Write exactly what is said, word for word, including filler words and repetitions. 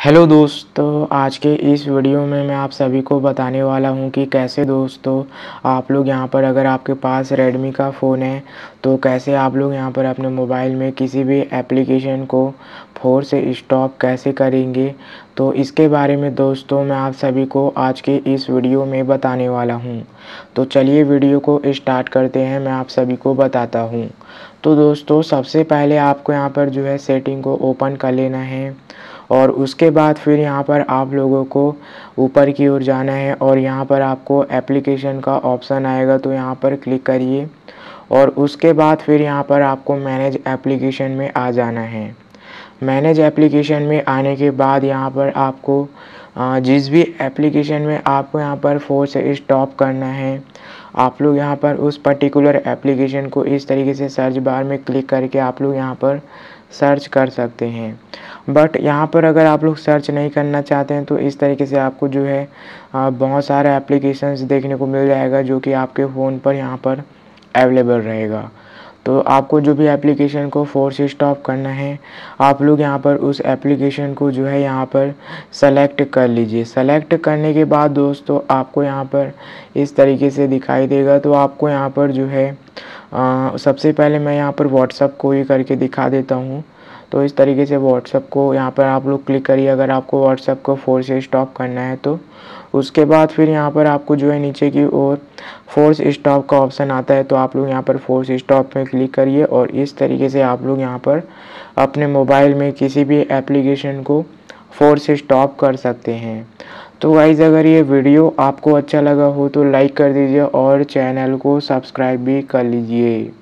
Hello दोस्तों, आज के इस वीडियो में मैं आप सभी को बताने वाला हूं कि कैसे दोस्तों आप लोग यहां पर अगर आपके पास रेडमी का फ़ोन है तो कैसे आप लोग यहां पर अपने मोबाइल में किसी भी एप्लीकेशन को फ़ोर्स स्टॉप कैसे करेंगे। तो इसके बारे में दोस्तों मैं आप सभी को आज के इस वीडियो में बताने वाला हूं। तो चलिए वीडियो को स्टार्ट करते हैं, मैं आप सभी को बताता हूं। तो दोस्तों सबसे पहले आपको यहाँ पर जो है सेटिंग को ओपन कर लेना है और उसके बाद फिर यहाँ पर आप लोगों को ऊपर की ओर जाना है और यहाँ पर आपको एप्लीकेशन का ऑप्शन आएगा तो यहाँ पर क्लिक करिए और उसके बाद फिर यहाँ पर आपको मैनेज एप्लीकेशन में आ जाना है। मैनेज एप्लीकेशन में आने के बाद यहाँ पर आपको जिस भी एप्लीकेशन में आपको यहाँ पर फ़ोर्स स्टॉप करना है आप लोग यहाँ पर उस पर्टिकुलर एप्लीकेशन को इस तरीके से सर्च बार में क्लिक करके आप लोग यहाँ पर सर्च कर सकते हैं। बट यहाँ पर अगर आप लोग सर्च नहीं करना चाहते हैं तो इस तरीके से आपको जो है बहुत सारे एप्लीकेशंस देखने को मिल जाएगा जो कि आपके फ़ोन पर यहाँ पर अवेलेबल रहेगा। तो आपको जो भी एप्लीकेशन को फ़ोर्स स्टॉप करना है आप लोग यहाँ पर उस एप्लीकेशन को जो है यहाँ पर सेलेक्ट कर लीजिए। सेलेक्ट करने के बाद दोस्तों आपको यहाँ पर इस तरीके से दिखाई देगा। तो आपको यहाँ पर जो है आ, सबसे पहले मैं यहाँ पर व्हाट्सअप को ही करके दिखा देता हूँ। तो इस तरीके से व्हाट्सअप को यहाँ पर आप लोग क्लिक करिए अगर आपको व्हाट्सअप को फ़ोर्स स्टॉप करना है तो। उसके बाद फिर यहाँ पर आपको जो है नीचे की ओर फ़ोर्स स्टॉप का ऑप्शन आता है तो आप लोग यहाँ पर फ़ोर्स स्टॉप में क्लिक करिए और इस तरीके से आप लोग यहाँ पर अपने मोबाइल में किसी भी एप्लीकेशन को फ़ोर्स स्टॉप कर सकते हैं। तो गाइस अगर ये वीडियो आपको अच्छा लगा हो तो लाइक कर दीजिए और चैनल को सब्सक्राइब भी कर लीजिए।